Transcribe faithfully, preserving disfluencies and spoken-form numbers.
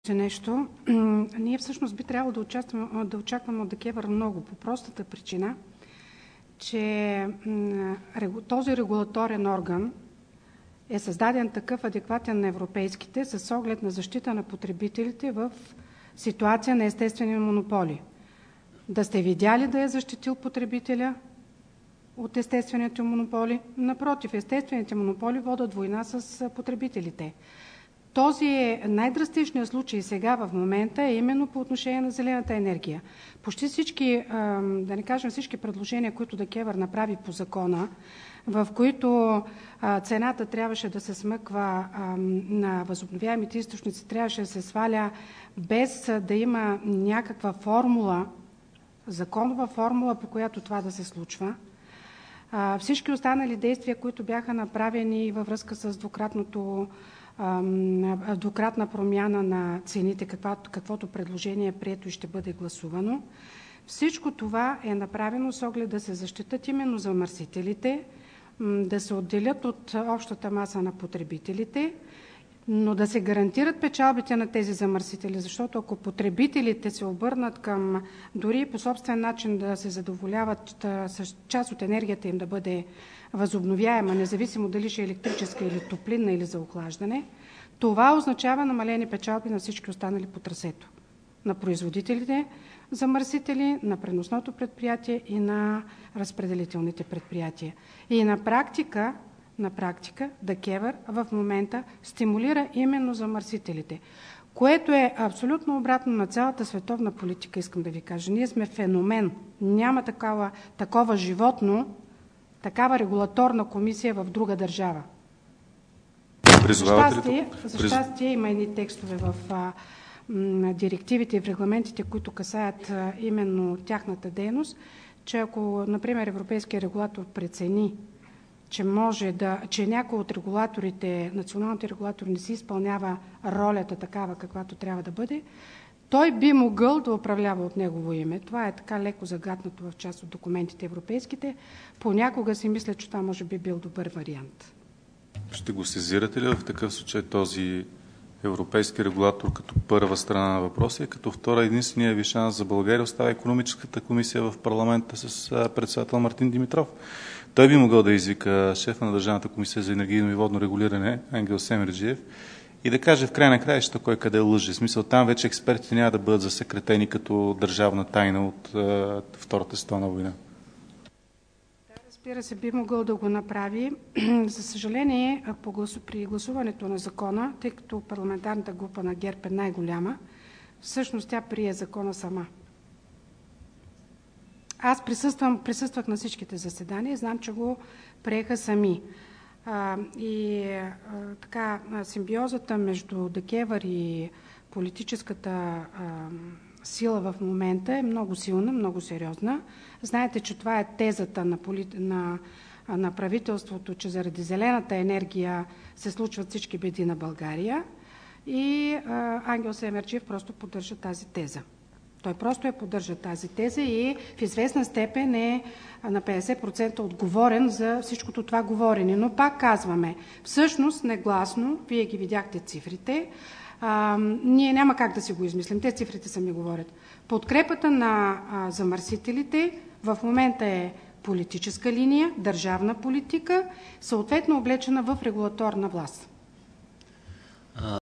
нещо. Ние всъщност би трябвало да, участваме, да очакваме от ДКЕВР много, по простата причина, че този регулаторен орган е създаден такъв адекватен на европейските с оглед на защита на потребителите в ситуация на естествени монополи. Да сте видяли да е защитил потребителя от естествените монополи? Напротив, естествените монополи водят война с потребителите. Този е най-драстичният случай сега в момента е именно по отношение на зелената енергия. Почти всички, да не кажем всички предложения, които ДКЕВР направи по закона, в които цената трябваше да се смъква на възобновяемите източници, трябваше да се сваля без да има някаква формула, законова формула, по която това да се случва. Всички останали действия, които бяха направени във връзка с двукратното двукратна промяна на цените, каквото, каквото предложение е прието и ще бъде гласувано. Всичко това е направено с оглед да се защитат именно замърсителите, да се отделят от общата маса на потребителите, но да се гарантират печалбите на тези замърсители, защото ако потребителите се обърнат към дори по собствен начин да се задоволяват с част от енергията им да бъде възобновяема, независимо дали ще е електрическа или топлинна или за охлаждане, това означава намалени печалби на всички останали по трасето. На производителите замърсители, на преносното предприятие и на разпределителните предприятия. И на практика, на практика ДКЕВР в момента стимулира именно замърсителите, което е абсолютно обратно на цялата световна политика, искам да ви кажа. Ние сме феномен. Няма такава, такова животно, такава регулаторна комисия в друга държава. За щастие, за щастие има едни текстове в а, м, директивите и в регламентите, които касаят а, именно тяхната дейност, че ако, например, европейския регулатор прецени, че може да, че някой от регулаторите, националните регулатори не си изпълнява ролята такава, каквато трябва да бъде, той би могъл да управлява от негово име. Това е така леко загатнато в част от документите европейските. Понякога си мисля, че това може би бил добър вариант. Ще го сезирате ли в такъв случай този европейски регулатор като първа страна на въпроса и като втора единствения ви шанс за България остава икономическата комисия в парламента с председател Мартин Димитров? Той би могъл да извика шефа на Държавната комисия за енергийно и водно регулиране Ангел Семерджиев и да каже в край на краищата кой къде лъже. В смисъл, там вече експертите няма да бъдат засекретени като държавна тайна от uh, Втората световна война. Разбира се, би могъл да го направи. За съжаление, по гласу, при гласуването на закона, тъй като парламентарната група на ГЕРБ е най-голяма, всъщност тя прие закона сама. Аз присъствам, присъствах на всичките заседания и знам, че го приеха сами. А, и а, така, симбиозата между ДКЕВР и политическата а, сила в момента е много силна, много сериозна. Знаете, че това е тезата на, поли... на, на правителството, че заради зелената енергия се случват всички беди на България и а, Ангел Семерджиев просто поддържа тази теза. Той просто е поддържа тази теза и в известна степен е на петдесет процента отговорен за всичкото това говорене. Но пак казваме, всъщност негласно, вие ги видяхте цифрите, а, ние няма как да си го измислим. Те цифрите сами говорят. Подкрепата на а, замърсителите в момента е политическа линия, държавна политика, съответно облечена в регулаторна власт.